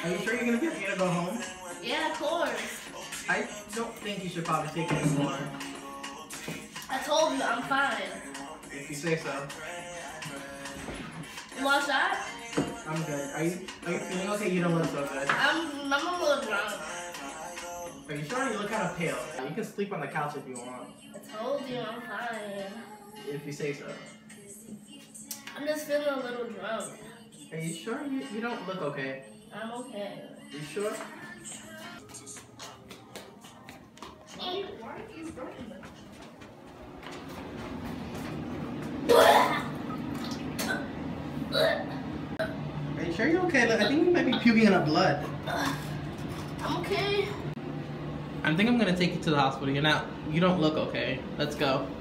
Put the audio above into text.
Are you sure you're gonna be okay to go home? Yeah, of course. I don't think you should probably take it anymore. I told you I'm fine. If you say so. You want a shot? I'm good. Are you feeling okay? You don't look so good. I'm a little drunk. Are you sure? You look kind of pale. You can sleep on the couch if you want. I told you I'm fine. If you say so. I'm just feeling a little drunk. Are you sure? You don't look okay. I'm okay. You sure? Why are you starting this? Are you sure you're okay? Look, I think you might be puking in the blood. I'm okay. I think I'm gonna take you to the hospital. You don't look okay. Let's go.